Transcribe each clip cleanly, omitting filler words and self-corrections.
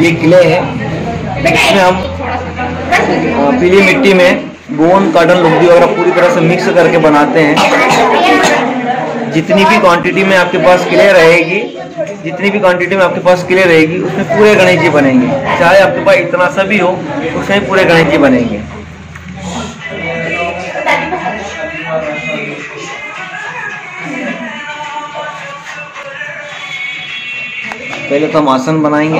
ये क्ले है, इसमें हम पीली मिट्टी में गोंद, कॉटन, लुगदी वगैरह पूरी तरह से मिक्स करके बनाते हैं। जितनी भी क्वांटिटी में आपके पास क्ले रहेगी, उसमें पूरे गणेश जी बनेंगे। चाहे आपके पास इतना सा भी हो, उसमें पूरे गणेश जी बनेंगे। पहले तो हम आसन बनाएंगे।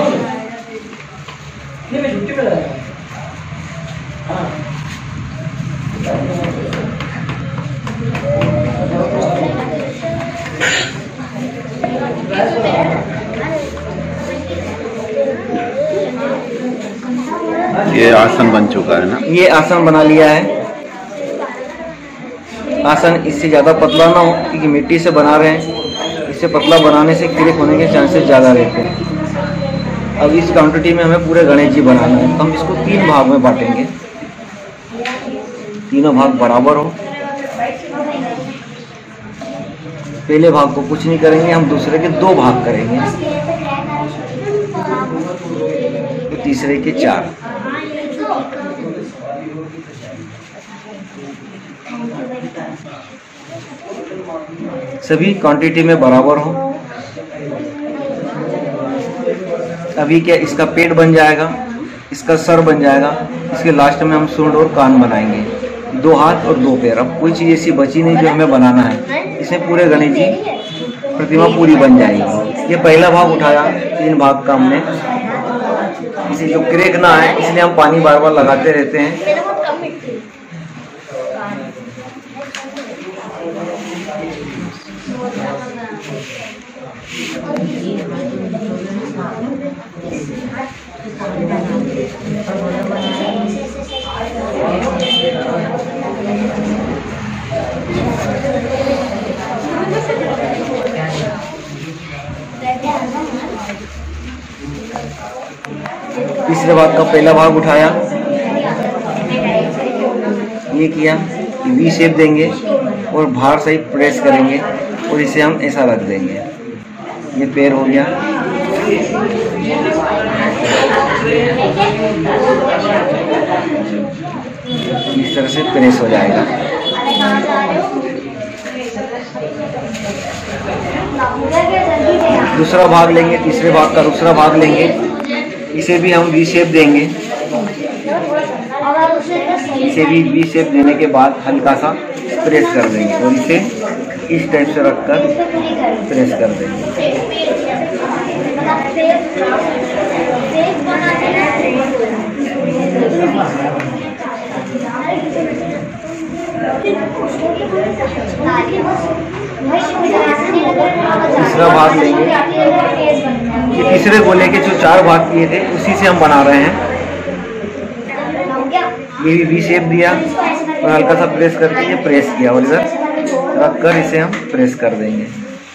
ये आसन बन चुका है ना? ये आसन बना लिया है। आसन इससे ज़्यादा पतला ना हो, क्योंकि मिट्टी से बना रहे हैं। इससे पतला बनाने से क्रिक होने के चांसेस ज़्यादा रहते हैं। अब इस क्वांटिटी में हमें पूरे गणेश जी बनाना है, तो हम इसको 3 भाग में बांटेंगे। तीनों भाग बराबर हो। पहले भाग को कुछ नहीं करेंगे, हम दूसरे के 2 भाग करेंगे, तो तीसरे के 4। सभी क्वांटिटी में बराबर हो। अभी क्या इसका पेट बन जाएगा, इसका सर बन जाएगा, इसके लास्ट में हम सूंड और कान बनाएंगे। 2 हाथ और 2 पैर। अब कोई चीज़ ऐसी बची नहीं जो हमें बनाना है। इसमें पूरे गणेश जी प्रतिमा पूरी बन जाएगी। ये पहला भाग उठाया, 3 भाग का हमने। इसे जो क्रेक ना है, इसलिए हम पानी बार बार लगाते रहते हैं। तीसरे भाग का पहला भाग उठाया, ये किया, वी शेप देंगे और बाहर से ही प्रेस करेंगे और इसे हम ऐसा रख देंगे। ये पैर हो गया। इस तरह से प्रेस हो जाएगा। दूसरा भाग लेंगे, तीसरे भाग का दूसरा भाग लेंगे, इसे भी हम वी शेप देंगे। इसे भी वी शेप देने के बाद हल्का सा प्रेस कर देंगे और इसे इस टाइप से रखकर प्रेस कर देंगे। तीसरा भाग लेंगे। ये तीसरे गोले के जो 4 भाग किए थे, उसी से हम बना रहे हैं। ये भी वी शेप दिया और हल्का सा प्रेस करके ये प्रेस किया और इधर रख कर इसे हम प्रेस कर देंगे।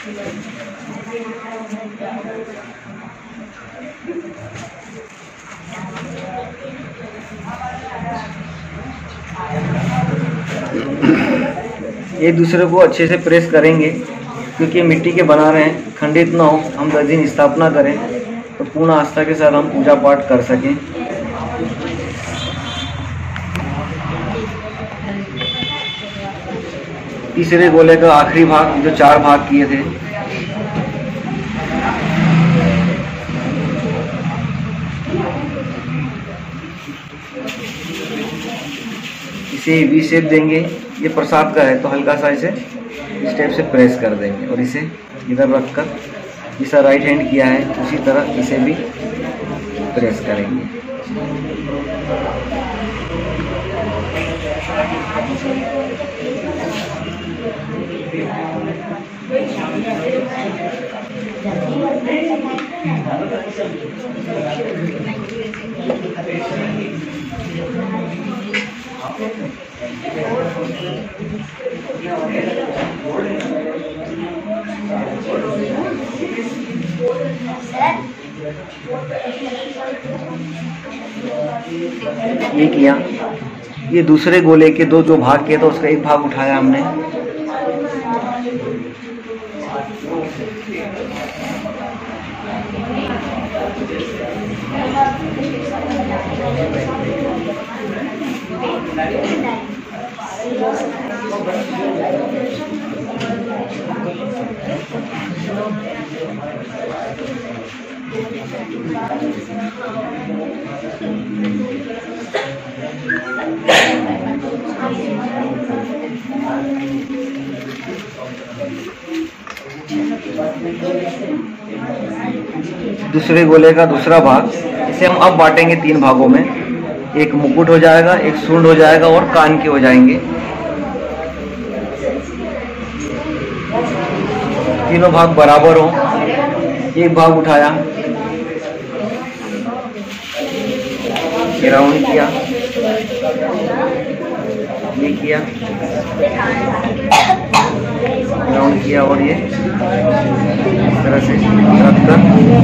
एक दूसरे को अच्छे से प्रेस करेंगे, क्योंकि मिट्टी के बना रहे हैं, खंडित ना हो। हम 10 दिन स्थापना करें तो पूर्ण आस्था के साथ हम पूजा पाठ कर सकें। तीसरे गोले का आखिरी भाग, जो 4 भाग किए थे, इसे वी शेप देंगे। ये प्रसाद का है तो हल्का सा इसे इस टाइप से प्रेस कर देंगे और इसे इधर रखकर, जैसा राइट हैंड किया है उसी तरह इसे भी प्रेस करेंगे। ये किया। ये दूसरे गोले के 2 जो भाग किए तो उसका एक भाग उठाया हमने, दूसरे गोले का दूसरा भाग इसे हम अब बांटेंगे 3 भागों में। एक मुकुट हो जाएगा, एक सूंड हो जाएगा और कान के हो जाएंगे। तीनों भाग बराबर हो। एक भाग उठाया, ये राउंड किया, ये किया, राउंड किया और ये इस तरह से रखकर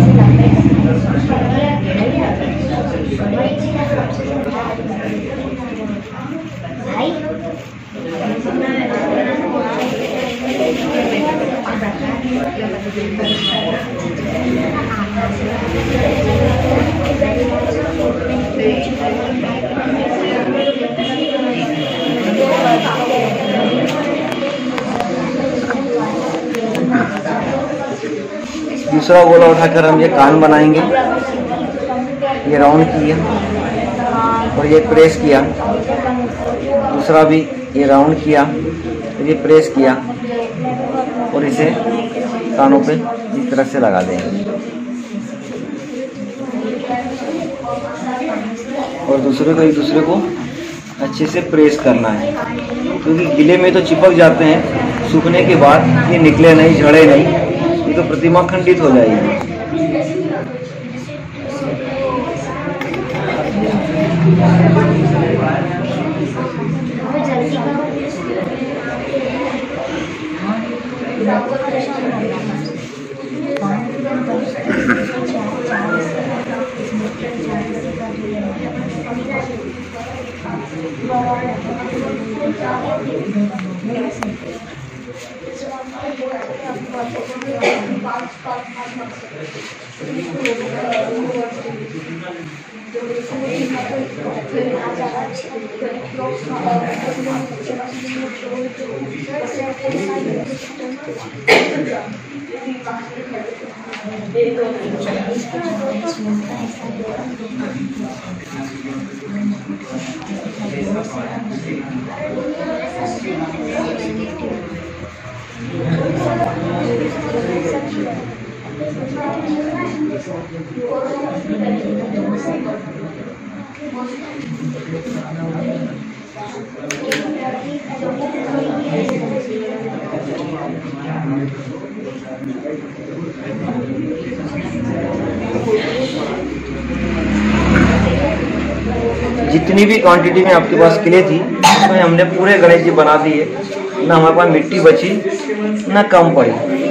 दूसरा गोला उठाकर हम ये कान बनाएंगे। ये राउंड किया और ये प्रेस किया, दूसरा भी ये राउंड किया और ये प्रेस किया और इसे कानों पे इस तरह से लगा देंगे। और दूसरे को एक दूसरे को अच्छे से प्रेस करना है, क्योंकि गले में तो चिपक जाते हैं, सूखने के बाद ये निकले नहीं, झड़े नहीं, ये तो प्रतिमा खंडित हो जाएगी। जितनी भी क्वांटिटी में आपके पास क्ले थी उसमें हमने पूरे गणेश जी बना दिए, ना हमारे पास मिट्टी बची ना कम पड़ी।